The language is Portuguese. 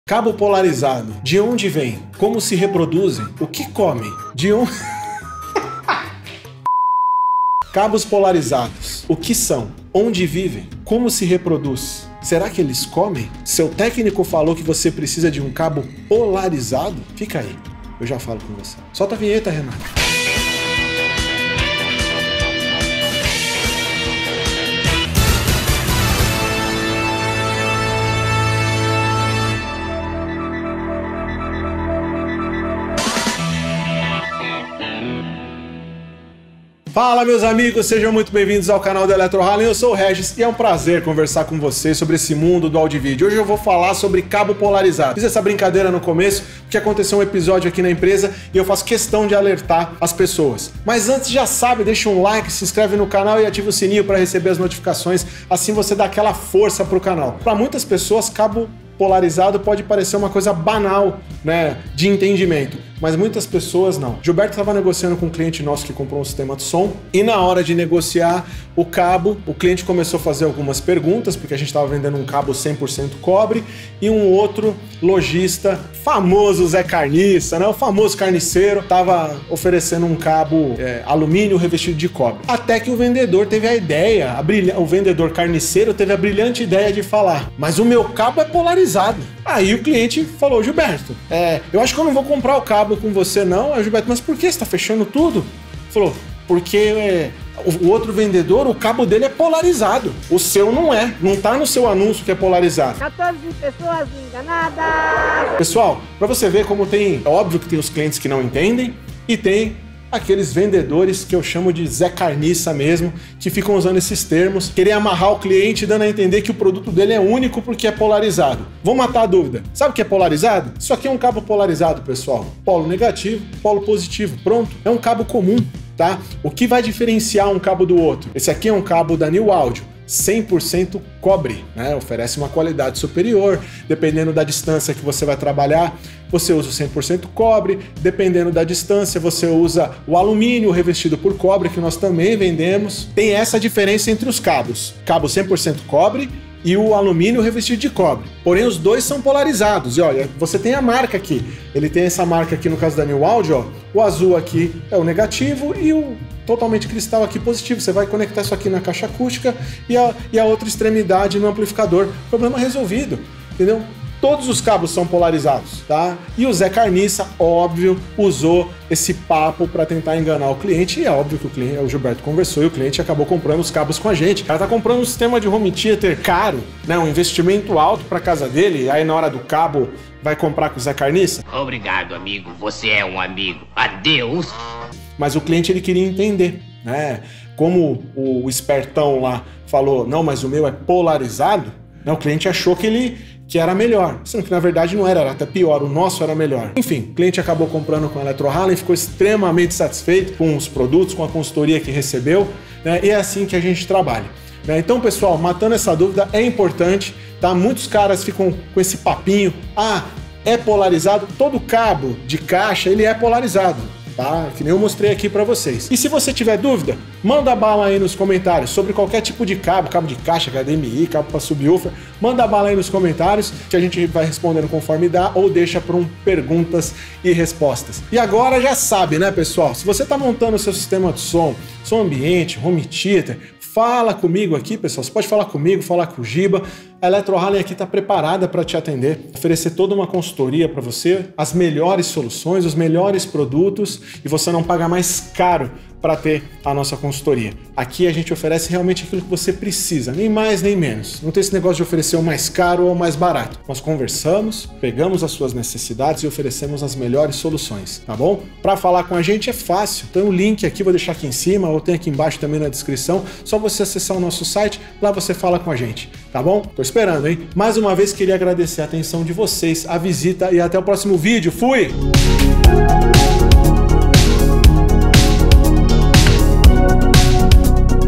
Cabo polarizado. De onde vem? Como se reproduzem? O que comem? De onde... Cabos polarizados. O que são? Onde vivem? Como se reproduz? Será que eles comem? Seu técnico falou que você precisa de um cabo polarizado? Fica aí, eu já falo com você. Solta a vinheta, Renato. Fala, meus amigos, sejam muito bem-vindos ao canal da Electrohallen. Eu sou o Regis e é um prazer conversar com vocês sobre esse mundo do áudio e vídeo. Hoje eu vou falar sobre cabo polarizado. Fiz essa brincadeira no começo porque aconteceu um episódio aqui na empresa e eu faço questão de alertar as pessoas. Mas antes, já sabe, deixa um like, se inscreve no canal e ativa o sininho para receber as notificações. Assim você dá aquela força pro canal. Para muitas pessoas, cabo polarizado pode parecer uma coisa banal, né, de entendimento, mas muitas pessoas não. Gilberto estava negociando com um cliente nosso que comprou um sistema de som e na hora de negociar o cabo, o cliente começou a fazer algumas perguntas, porque a gente estava vendendo um cabo 100% cobre e um outro lojista, famoso Zé Carniça, né, o famoso carniceiro, estava oferecendo um cabo alumínio revestido de cobre. Até que o vendedor teve a ideia, o vendedor carniceiro teve a brilhante ideia de falar, mas o meu cabo é polarizado. Aí o cliente falou, Gilberto, eu acho que eu não vou comprar o cabo com você não. Aí o Gilberto, mas por que? Você tá fechando tudo? Falou, porque o outro vendedor, o cabo dele é polarizado. O seu não é. Não tá no seu anúncio que é polarizado. 14 pessoas enganadas. Pessoal, pra você ver como tem... É óbvio que tem os clientes que não entendem e tem aqueles vendedores que eu chamo de Zé Carniça mesmo, que ficam usando esses termos, querer amarrar o cliente dando a entender que o produto dele é único porque é polarizado. Vou matar a dúvida. Sabe o que é polarizado? Isso aqui é um cabo polarizado, pessoal. Polo negativo, polo positivo. Pronto. É um cabo comum, tá? O que vai diferenciar um cabo do outro? Esse aqui é um cabo da New Audio. 100% cobre, né? Oferece uma qualidade superior, dependendo da distância que você vai trabalhar, você usa o 100% cobre, dependendo da distância você usa o alumínio revestido por cobre, que nós também vendemos. Tem essa diferença entre os cabos, cabo 100% cobre e o alumínio revestido de cobre. Porém, os dois são polarizados. E olha, você tem a marca aqui. Ele tem essa marca aqui no caso da New Audio, ó. O azul aqui é o negativo e o totalmente cristal aqui positivo. Você vai conectar isso aqui na caixa acústica e a outra extremidade no amplificador. Problema resolvido, entendeu? Todos os cabos são polarizados, tá? E o Zé Carniça, óbvio, usou esse papo para tentar enganar o cliente. E é óbvio que o Gilberto conversou e o cliente acabou comprando os cabos com a gente. O cara tá comprando um sistema de home theater caro, né? Um investimento alto para casa dele. E aí na hora do cabo vai comprar com o Zé Carniça. Obrigado, amigo. Você é um amigo. Adeus. Mas o cliente ele queria entender, né? Como o espertão lá falou, não, mas o meu é polarizado, né? O cliente achou que era melhor, sendo que na verdade não era até pior, o nosso era melhor. Enfim, o cliente acabou comprando com a Electrohallen, ficou extremamente satisfeito com os produtos, com a consultoria que recebeu, né? E é assim que a gente trabalha, né? Então, pessoal, matando essa dúvida, é importante, tá? Muitos caras ficam com esse papinho, é polarizado, todo cabo de caixa, ele é polarizado. Tá? Que nem eu mostrei aqui para vocês. E se você tiver dúvida, manda bala aí nos comentários sobre qualquer tipo de cabo de caixa, HDMI, cabo para subwoofer, manda bala aí nos comentários que a gente vai respondendo conforme dá ou deixa para perguntas e respostas. E agora já sabe, né, pessoal? Se você tá montando o seu sistema de som ambiente, home theater, fala comigo aqui, pessoal. Você pode falar comigo, falar com o Giba. A Electrohallen aqui está preparada para te atender, oferecer toda uma consultoria para você, as melhores soluções, os melhores produtos e você não pagar mais caro para ter a nossa consultoria. Aqui a gente oferece realmente aquilo que você precisa, nem mais nem menos. Não tem esse negócio de oferecer o mais caro ou o mais barato. Nós conversamos, pegamos as suas necessidades e oferecemos as melhores soluções, tá bom? Para falar com a gente é fácil. Tem um link aqui, vou deixar aqui em cima ou tem aqui embaixo também na descrição. Só você acessar o nosso site, lá você fala com a gente, tá bom? Tô esperando, hein? Mais uma vez queria agradecer a atenção de vocês, a visita e até o próximo vídeo. Fui!